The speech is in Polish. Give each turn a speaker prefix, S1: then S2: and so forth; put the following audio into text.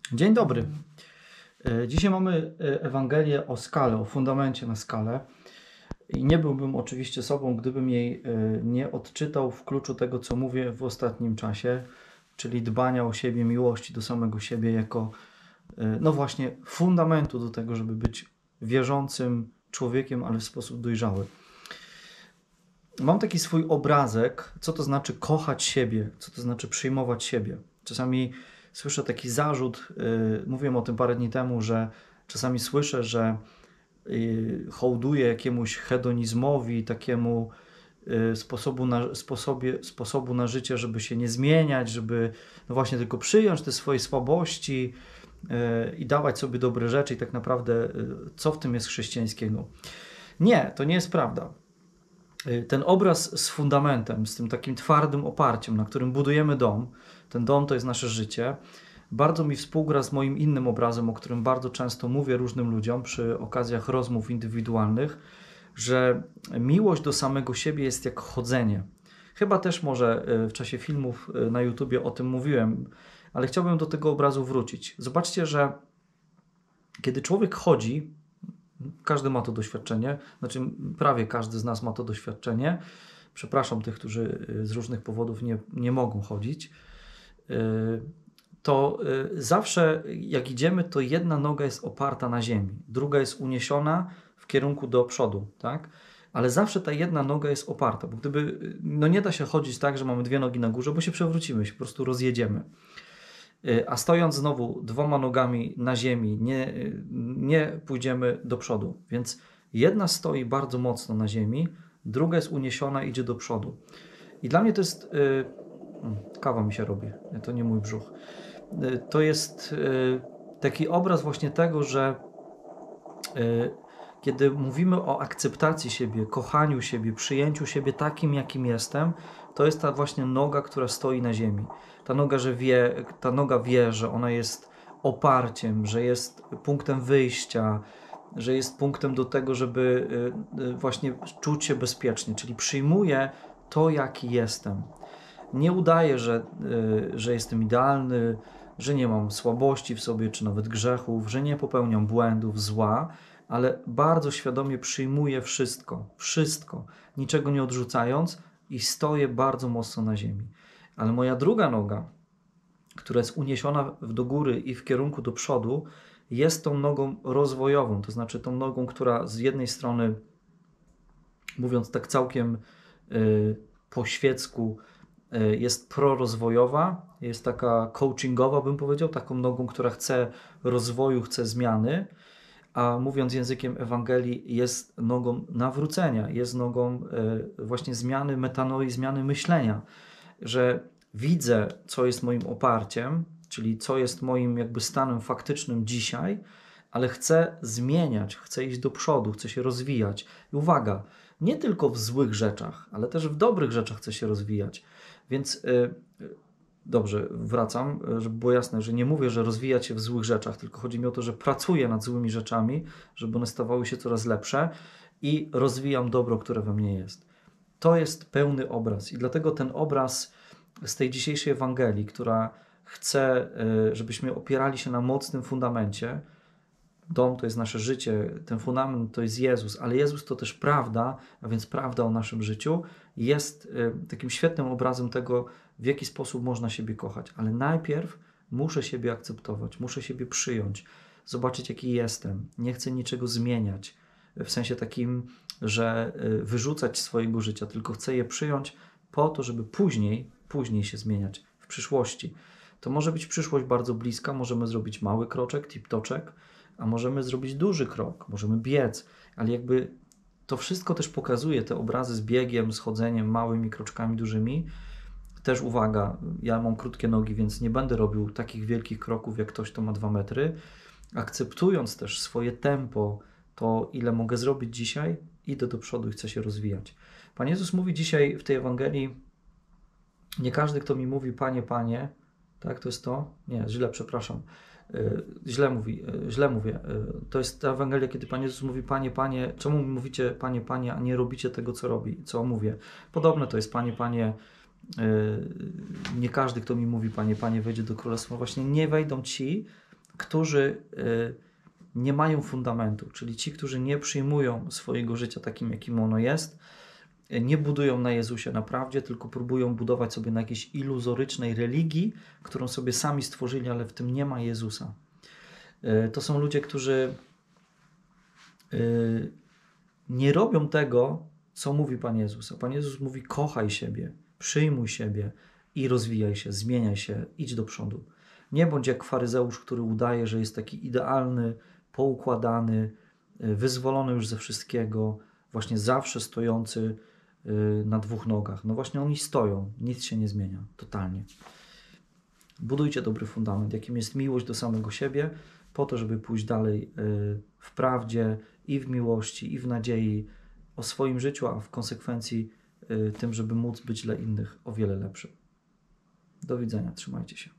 S1: Dzień dobry. Dzisiaj mamy Ewangelię o skale, o fundamencie na skalę. I nie byłbym oczywiście sobą, gdybym jej nie odczytał w kluczu tego, co mówię w ostatnim czasie, czyli dbania o siebie, miłości do samego siebie jako, no właśnie, fundamentu do tego, żeby być wierzącym człowiekiem, ale w sposób dojrzały. Mam taki swój obrazek, co to znaczy kochać siebie, co to znaczy przyjmować siebie. Czasami słyszę taki zarzut, mówiłem o tym parę dni temu, że czasami słyszę, że hołduję jakiemuś hedonizmowi, takiemu sposobu na życie, żeby się nie zmieniać, żeby no właśnie tylko przyjąć te swoje słabości i dawać sobie dobre rzeczy i tak naprawdę co w tym jest chrześcijańskiego. Nie, to nie jest prawda. Ten obraz z fundamentem, z tym takim twardym oparciem, na którym budujemy dom, ten dom to jest nasze życie, bardzo mi współgra z moim innym obrazem, o którym bardzo często mówię różnym ludziom przy okazjach rozmów indywidualnych, że miłość do samego siebie jest jak chodzenie. Chyba też może w czasie filmów na YouTubie o tym mówiłem, ale chciałbym do tego obrazu wrócić. Zobaczcie, że kiedy człowiek chodzi, każdy ma to doświadczenie, znaczy prawie każdy z nas ma to doświadczenie. Przepraszam tych, którzy z różnych powodów nie mogą chodzić. To zawsze jak idziemy, to jedna noga jest oparta na ziemi, druga jest uniesiona w kierunku do przodu, tak? Ale zawsze ta jedna noga jest oparta, bo no nie da się chodzić tak, że mamy dwie nogi na górze, bo się przewrócimy, się po prostu rozjedziemy. A stojąc znowu dwoma nogami na ziemi, nie pójdziemy do przodu. Więc jedna stoi bardzo mocno na ziemi, druga jest uniesiona, idzie do przodu. I dla mnie to jest... kawa mi się robi, to nie mój brzuch. To jest taki obraz właśnie tego, że kiedy mówimy o akceptacji siebie, kochaniu siebie, przyjęciu siebie takim, jakim jestem, to jest ta właśnie noga, która stoi na ziemi. Ta noga wie, że ona jest oparciem, że jest punktem wyjścia, że jest punktem do tego, żeby właśnie czuć się bezpiecznie, czyli przyjmuje to, jaki jestem. Nie udaję, że jestem idealny, że nie mam słabości w sobie, czy nawet grzechów, że nie popełniam błędów, zła, ale bardzo świadomie przyjmuję wszystko, niczego nie odrzucając i stoję bardzo mocno na ziemi. Ale moja druga noga, która jest uniesiona do góry i w kierunku do przodu, jest tą nogą rozwojową, to znaczy tą nogą, która z jednej strony, mówiąc tak całkiem po świecku, jest prorozwojowa, jest taka coachingowa, bym powiedział, taką nogą, która chce rozwoju, chce zmiany, a mówiąc językiem Ewangelii, jest nogą nawrócenia, jest nogą właśnie zmiany metanoi, zmiany myślenia, że widzę, co jest moim oparciem, czyli co jest moim jakby stanem faktycznym dzisiaj, ale chcę zmieniać, chcę iść do przodu, chcę się rozwijać. I uwaga, nie tylko w złych rzeczach, ale też w dobrych rzeczach chcę się rozwijać. Więc dobrze, wracam, żeby było jasne, że nie mówię, że rozwijać się w złych rzeczach, tylko chodzi mi o to, że pracuję nad złymi rzeczami, żeby one stawały się coraz lepsze i rozwijam dobro, które we mnie jest. To jest pełny obraz i dlatego ten obraz z tej dzisiejszej Ewangelii, która chce, żebyśmy opierali się na mocnym fundamencie. Dom to jest nasze życie, ten fundament to jest Jezus, ale Jezus to też prawda, a więc prawda o naszym życiu, jest takim świetnym obrazem tego, w jaki sposób można siebie kochać. Ale najpierw muszę siebie akceptować, muszę siebie przyjąć, zobaczyć, jaki jestem. Nie chcę niczego zmieniać, w sensie takim, że wyrzucać swojego życia, tylko chcę je przyjąć po to, żeby później się zmieniać, w przyszłości. To może być przyszłość bardzo bliska, możemy zrobić mały kroczek, tip-toczek, a możemy zrobić duży krok, możemy biec, ale jakby to wszystko też pokazuje te obrazy z biegiem, z chodzeniem, małymi kroczkami dużymi. Też uwaga, ja mam krótkie nogi, więc nie będę robił takich wielkich kroków, jak ktoś, kto ma 2 metry. Akceptując też swoje tempo, to ile mogę zrobić dzisiaj, idę do przodu i chcę się rozwijać. Pan Jezus mówi dzisiaj w tej Ewangelii, nie każdy, kto mi mówi, Panie, Panie, tak, to jest to? Nie, źle, przepraszam. Źle mówię. To jest ta Ewangelia, kiedy Pan Jezus mówi, Panie, Panie, czemu mi mówicie, Panie, Panie, a nie robicie tego, co mówię? Podobne to jest, Panie, Panie, nie każdy, kto mi mówi, Panie, Panie, wejdzie do Królestwa. Właśnie nie wejdą ci, którzy nie mają fundamentu, czyli ci, którzy nie przyjmują swojego życia takim, jakim ono jest, nie budują na Jezusie naprawdę, tylko próbują budować sobie na jakiejś iluzorycznej religii, którą sobie sami stworzyli, ale w tym nie ma Jezusa. To są ludzie, którzy nie robią tego, co mówi Pan Jezus. A Pan Jezus mówi: kochaj siebie, przyjmuj siebie i rozwijaj się, zmieniaj się, idź do przodu. Nie bądź jak faryzeusz, który udaje, że jest taki idealny, poukładany, wyzwolony już ze wszystkiego, właśnie zawsze stojący na dwóch nogach. No właśnie oni stoją, nic się nie zmienia, totalnie. Budujcie dobry fundament, jakim jest miłość do samego siebie, po to, żeby pójść dalej w prawdzie i w miłości, i w nadziei o swoim życiu, a w konsekwencji tym, żeby móc być dla innych o wiele lepszym. Do widzenia, trzymajcie się.